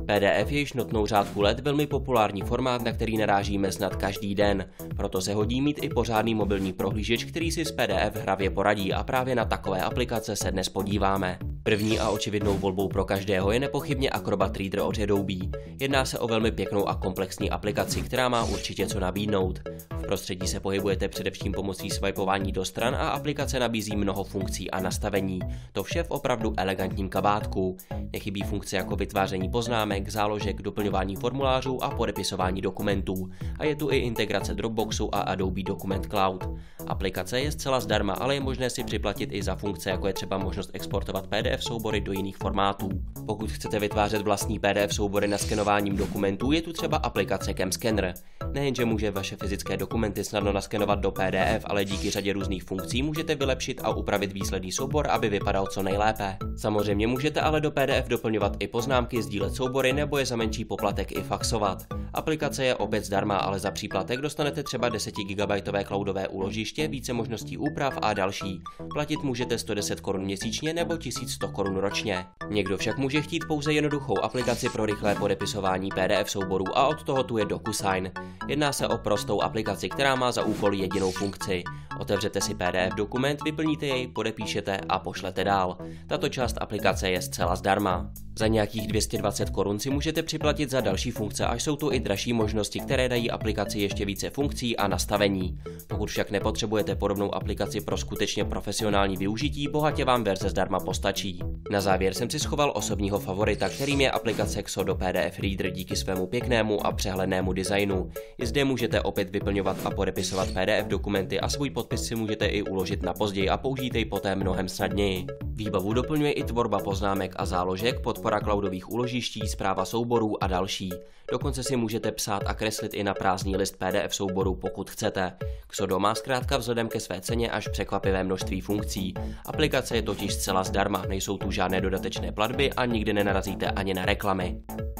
PDF je již notnou řádku let velmi populární formát, na který narážíme snad každý den. Proto se hodí mít i pořádný mobilní prohlížeč, který si s PDF hravě poradí, a právě na takové aplikace se dnes podíváme. První a očividnou volbou pro každého je nepochybně Acrobat Reader od Adobe. Jedná se o velmi pěknou a komplexní aplikaci, která má určitě co nabídnout. V prostředí se pohybujete především pomocí swipování do stran a aplikace nabízí mnoho funkcí a nastavení. To vše v opravdu elegantním kabátku. Nechybí funkce jako vytváření poznámek, záložek, doplňování formulářů a podepisování dokumentů. A je tu i integrace Dropboxu a Adobe Document Cloud. Aplikace je zcela zdarma, ale je možné si připlatit i za funkce, jako je třeba možnost exportovat PDF soubory do jiných formátů. Pokud chcete vytvářet vlastní PDF soubory naskenováním dokumentů, je tu třeba aplikace CamScanner. Nejenže může vaše fyzické dokumenty snadno naskenovat do PDF, ale díky řadě různých funkcí můžete vylepšit a upravit výsledný soubor, aby vypadal co nejlépe. Samozřejmě můžete ale do PDF doplňovat i poznámky, sdílet soubory nebo je za menší poplatek i faxovat. Aplikace je opět zdarma, ale za příplatek dostanete třeba 10 GB cloudové úložiště, více možností úprav a další. Platit můžete 110 Kč měsíčně nebo 1100 Kč ročně. Někdo však může chtít pouze jednoduchou aplikaci pro rychlé podepisování PDF souborů a od toho tu je DocuSign. Jedná se o prostou aplikaci, která má za úkol jedinou funkci. Otevřete si PDF dokument, vyplníte jej, podepíšete a pošlete dál. Tato část aplikace je zcela zdarma. Za nějakých 220 Kč si můžete připlatit za další funkce, až jsou tu i dražší možnosti, které dají aplikaci ještě více funkcí a nastavení. Pokud však nepotřebujete podobnou aplikaci pro skutečně profesionální využití, bohatě vám verze zdarma postačí. Na závěr jsem si schoval osobního favorita, kterým je aplikace Xodo PDF Reader díky svému pěknému a přehlednému designu. I zde můžete opět vyplňovat a podepisovat PDF dokumenty a svůj podpis si můžete i uložit na později a použít jej poté mnohem snadněji. Výbavu doplňuje i tvorba poznámek a záložek, podpora cloudových úložiští, správa souborů a další. Dokonce si můžete psát a kreslit i na prázdný list PDF souboru, pokud chcete. Xodo má zkrátka vzhledem ke své ceně až překvapivé množství funkcí. Aplikace je totiž zcela zdarma, nejsou tu žádné dodatečné platby a nikdy nenarazíte ani na reklamy.